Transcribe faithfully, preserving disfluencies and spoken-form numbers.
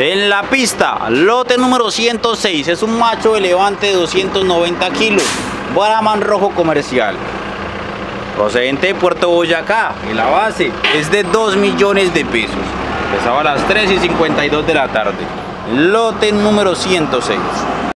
En la pista, lote número ciento seis, es un macho de levante de doscientos noventa kilos, Brahman rojo comercial, procedente de Puerto Boyacá, y la base es de dos millones de pesos. Empezaba a las tres y cincuenta y dos de la tarde, lote número ciento seis.